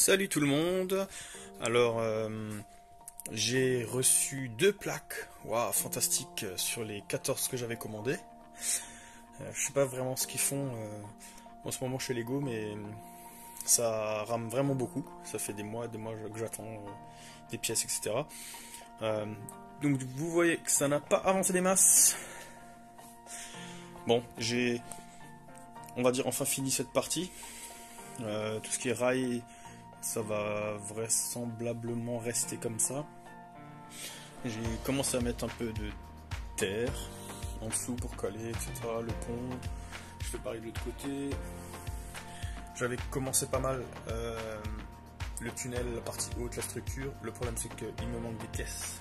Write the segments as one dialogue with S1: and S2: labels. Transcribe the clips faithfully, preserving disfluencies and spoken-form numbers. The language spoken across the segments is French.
S1: Salut tout le monde. Alors euh, j'ai reçu deux plaques, waouh, fantastiques, sur les quatorze que j'avais commandées. Euh, je sais pas vraiment ce qu'ils font euh, en ce moment chez Lego, mais ça rame vraiment beaucoup. Ça fait des mois, des mois que j'attends euh, des pièces, et cetera. Euh, donc vous voyez que ça n'a pas avancé des masses. Bon, j'ai, on va dire, enfin fini cette partie. Euh, tout ce qui est rail, ça va vraisemblablement rester comme ça. J'ai commencé à mettre un peu de terre en dessous pour coller, et cetera. Le pont, je fais pareil de l'autre côté. J'avais commencé pas mal euh, le tunnel, la partie haute, la structure. Le problème c'est qu'il me manque des pièces.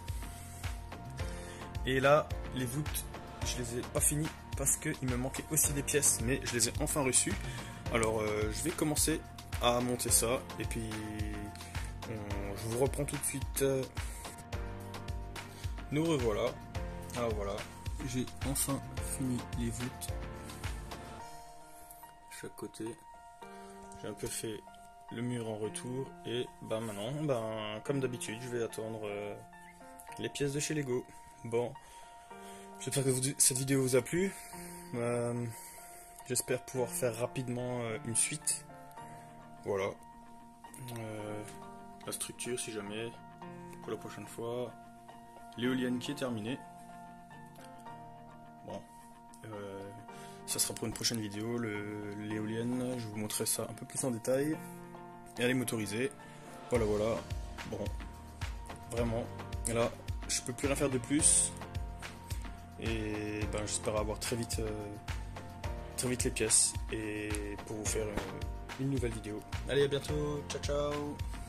S1: Et là, les voûtes, je les ai pas finies parce qu'il me manquait aussi des pièces, mais je les ai enfin reçues. Alors euh, je vais commencer à monter ça et puis on, je vous reprends tout de suite. Nous revoilà. Alors voilà, j'ai enfin fini les voûtes chaque côté. J'ai un peu fait le mur en retour et ben maintenant, ben comme d'habitude, je vais attendre euh, les pièces de chez Lego. Bon, j'espère que vous, cette vidéo vous a plu. Euh, J'espère pouvoir faire rapidement euh, une suite. Voilà. Euh, la structure, si jamais, pour la prochaine fois. L'éolienne qui est terminée. Bon. Euh, ça sera pour une prochaine vidéo. L'éolienne, je vous montrerai ça un peu plus en détail. Et elle est motorisée. Voilà, voilà. Bon. Vraiment. Et là, je peux plus rien faire de plus. Et ben, j'espère avoir très vite... Euh, très vite les pièces et pour vous faire une, une nouvelle vidéo. Allez, à bientôt, ciao ciao.